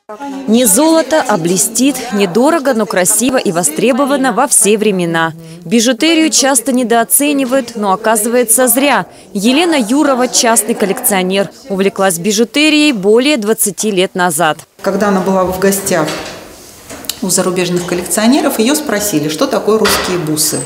Не золото, а блестит. Недорого, но красиво и востребовано во все времена. Бижутерию часто недооценивают, но оказывается зря. Елена Юрова – частный коллекционер. Увлеклась бижутерией более 20 лет назад. Когда она была в гостях у зарубежных коллекционеров, ее спросили, что такое русские бусы.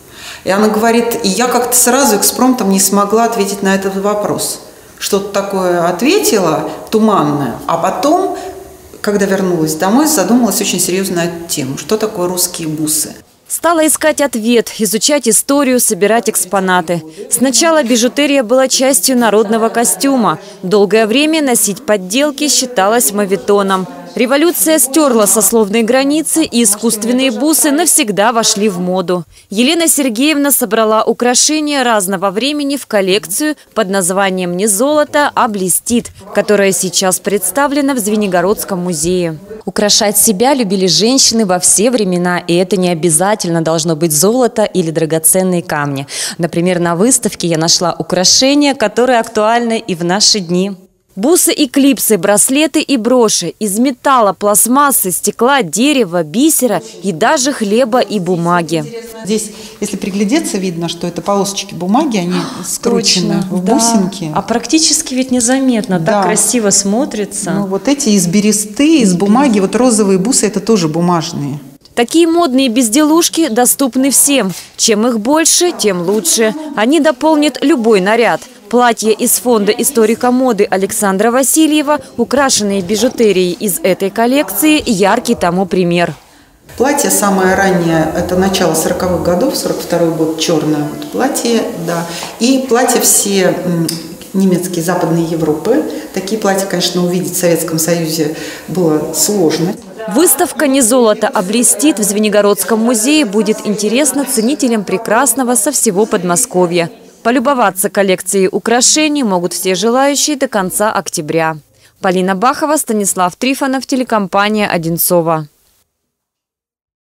И она говорит, и я как-то сразу экспромтом не смогла ответить на этот вопрос. Что-то такое ответила, туманное, а потом, когда вернулась домой, задумалась очень серьезно на эту тему. Что такое русские бусы? Стала искать ответ, изучать историю, собирать экспонаты. Сначала бижутерия была частью народного костюма. Долгое время носить подделки считалось моветоном. Революция стерла сословные границы, и искусственные бусы навсегда вошли в моду. Елена Сергеевна собрала украшения разного времени в коллекцию под названием «Не золото, а блестит», которая сейчас представлена в Звенигородском музее. Украшать себя любили женщины во все времена, и это не обязательно должно быть золото или драгоценные камни. Например, на выставке я нашла украшения, которые актуальны и в наши дни. Бусы и клипсы, браслеты и броши из металла, пластмассы, стекла, дерева, бисера и даже хлеба и бумаги. Здесь, если приглядеться, видно, что это полосочки бумаги, они скручены в бусинки. А практически ведь незаметно, так красиво смотрится. Ну, вот эти из бересты, из бумаги, вот розовые бусы – это тоже бумажные. Такие модные безделушки доступны всем. Чем их больше, тем лучше. Они дополнят любой наряд. Платья из фонда историка моды Александра Васильева, украшенные бижутерией из этой коллекции, яркий тому пример. Платье самое раннее – это начало 40-х годов, 42-й год, черное вот платье, да. И платья все немецкие, Западной Европы. Такие платья, конечно, увидеть в Советском Союзе было сложно. Выставка «Не золото, а блестит» в Звенигородском музее будет интересна ценителям прекрасного со всего Подмосковья. Полюбоваться коллекцией украшений могут все желающие до конца октября. Полина Бахова, Станислав Трифонов, телекомпания «Одинцова».